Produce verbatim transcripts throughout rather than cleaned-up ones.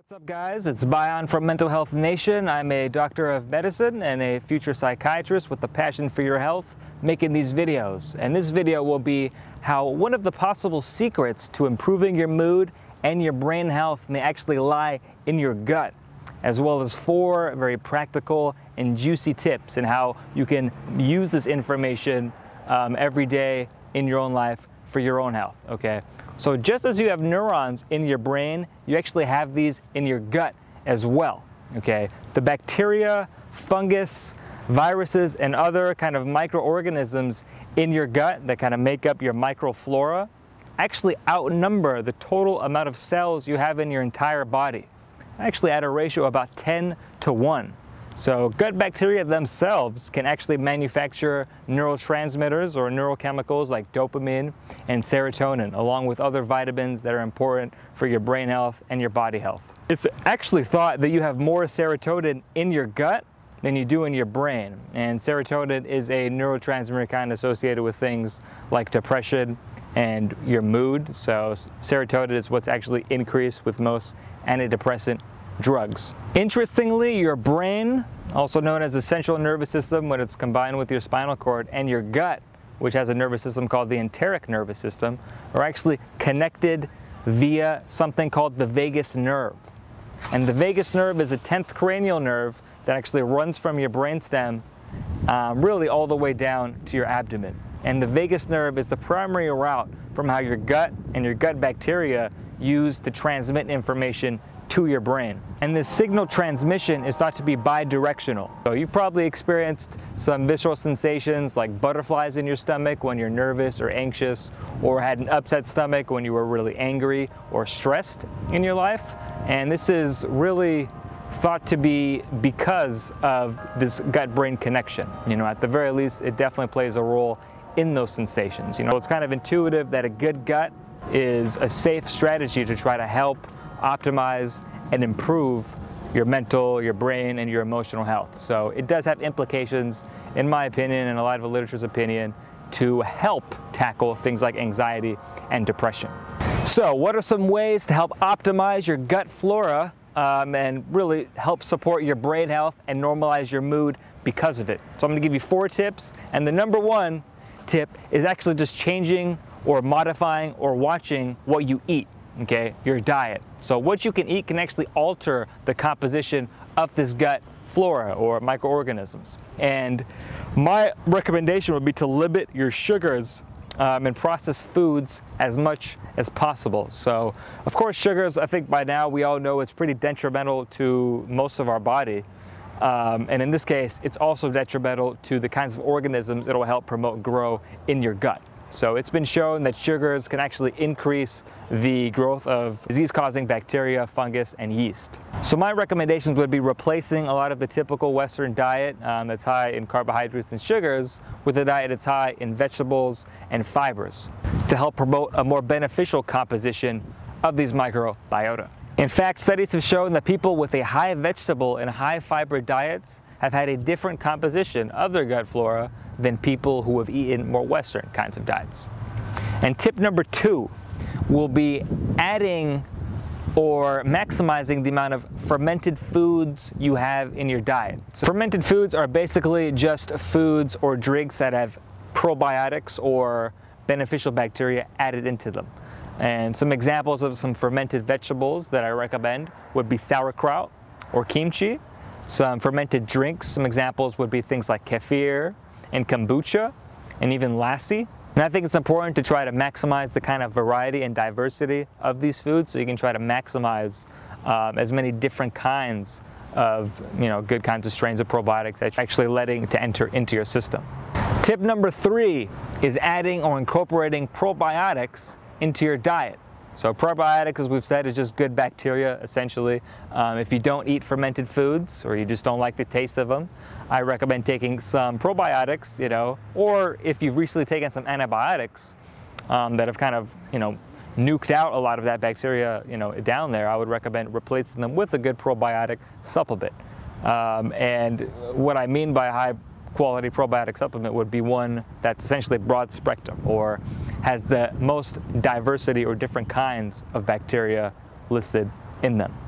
What's up, guys? It's Bion from Mental Health Nation. I'm a doctor of medicine and a future psychiatrist with a passion for your health, making these videos. And this video will be how one of the possible secrets to improving your mood and your brain health may actually lie in your gut, as well as four very practical and juicy tips and how you can use this information um, every day in your own life for your own health, okay? So just as you have neurons in your brain, you actually have these in your gut as well, okay? The bacteria, fungus, viruses, and other kind of microorganisms in your gut that kind of make up your microflora actually outnumber the total amount of cells you have in your entire body, actually at a ratio of about ten to one. So gut bacteria themselves can actually manufacture neurotransmitters or neurochemicals like dopamine and serotonin, along with other vitamins that are important for your brain health and your body health. It's actually thought that you have more serotonin in your gut than you do in your brain. And serotonin is a neurotransmitter kind of associated with things like depression and your mood. So serotonin is what's actually increased with most antidepressant drugs. Interestingly, your brain, also known as the central nervous system when it's combined with your spinal cord, and your gut, which has a nervous system called the enteric nervous system, are actually connected via something called the vagus nerve. And the vagus nerve is a tenth cranial nerve that actually runs from your brainstem um, really all the way down to your abdomen. And the vagus nerve is the primary route from how your gut and your gut bacteria use to transmit information to your brain. And this signal transmission is thought to be bi-directional. So you've probably experienced some visceral sensations like butterflies in your stomach when you're nervous or anxious, or had an upset stomach when you were really angry or stressed in your life. And this is really thought to be because of this gut-brain connection. You know, at the very least, it definitely plays a role in those sensations. You know, it's kind of intuitive that a good gut is a safe strategy to try to help optimize and improve your mental, your brain, and your emotional health. So it does have implications, in my opinion, and a lot of the literature's opinion, to help tackle things like anxiety and depression. So what are some ways to help optimize your gut flora um, and really help support your brain health and normalize your mood because of it? So I'm gonna give you four tips, and the number one tip is actually just changing or modifying or watching what you eat. Okay, your diet. So what you can eat can actually alter the composition of this gut flora or microorganisms. And my recommendation would be to limit your sugars um, and processed foods as much as possible. So of course sugars, I think by now we all know it's pretty detrimental to most of our body. Um, and in this case, it's also detrimental to the kinds of organisms it'll help promote grow in your gut. So it's been shown that sugars can actually increase the growth of disease-causing bacteria, fungus, and yeast. So my recommendations would be replacing a lot of the typical Western diet um, that's high in carbohydrates and sugars with a diet that's high in vegetables and fibers to help promote a more beneficial composition of these microbiota. In fact, studies have shown that people with a high vegetable and high fiber diets have had a different composition of their gut flora than people who have eaten more Western kinds of diets. And tip number two will be adding or maximizing the amount of fermented foods you have in your diet. So fermented foods are basically just foods or drinks that have probiotics or beneficial bacteria added into them. And some examples of some fermented vegetables that I recommend would be sauerkraut or kimchi. Some fermented drinks, some examples would be things like kefir and kombucha, and even lassi. And I think it's important to try to maximize the kind of variety and diversity of these foods, so you can try to maximize um, as many different kinds of, you know, good kinds of strains of probiotics that you're actually letting to enter into your system. Tip number three is adding or incorporating probiotics into your diet. So probiotics, as we've said, is just good bacteria, essentially. Um, if you don't eat fermented foods, or you just don't like the taste of them, I recommend taking some probiotics, you know, or if you've recently taken some antibiotics um, that have kind of, you know, nuked out a lot of that bacteria, you know, down there, I would recommend replacing them with a good probiotic supplement. Um, and what I mean by high quality probiotic supplement would be one that's essentially broad spectrum or has the most diversity or different kinds of bacteria listed in them.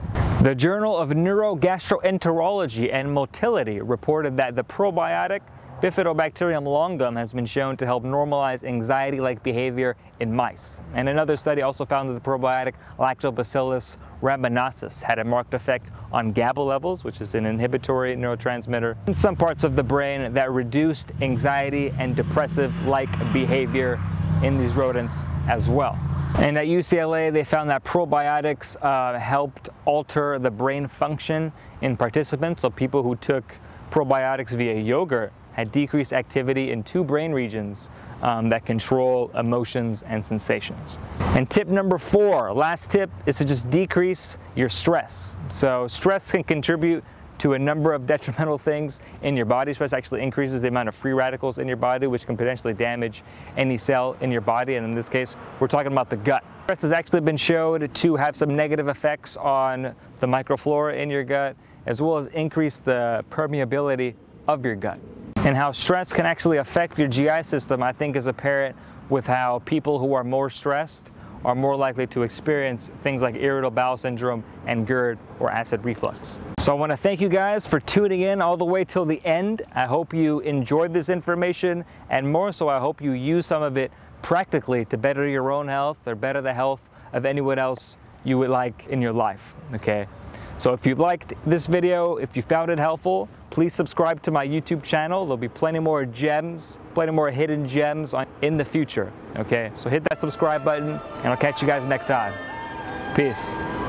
The Journal of Neurogastroenterology and Motility reported that the probiotic Bifidobacterium longum has been shown to help normalize anxiety-like behavior in mice. And another study also found that the probiotic Lactobacillus rhamnosus had a marked effect on GABA levels, which is an inhibitory neurotransmitter, in some parts of the brain that reduced anxiety and depressive-like behavior in these rodents as well. And at U C L A, they found that probiotics uh, helped alter the brain function in participants. So people who took probiotics via yogurt had decreased activity in two brain regions um, that control emotions and sensations. And tip number four, last tip, is to just decrease your stress. So stress can contribute to a number of detrimental things in your body. Stress actually increases the amount of free radicals in your body, which can potentially damage any cell in your body. And in this case, we're talking about the gut. Stress has actually been shown to have some negative effects on the microflora in your gut, as well as increase the permeability of your gut. And how stress can actually affect your G I system, I think, is apparent with how people who are more stressed are more likely to experience things like irritable bowel syndrome and GERD or acid reflux. So I want to thank you guys for tuning in all the way till the end. I hope you enjoyed this information, and more so, I hope you use some of it practically to better your own health or better the health of anyone else you would like in your life, okay? So if you liked this video, if you found it helpful, please subscribe to my YouTube channel. There'll be plenty more gems, plenty more hidden gems on, in the future, okay? So hit that subscribe button, and I'll catch you guys next time. Peace.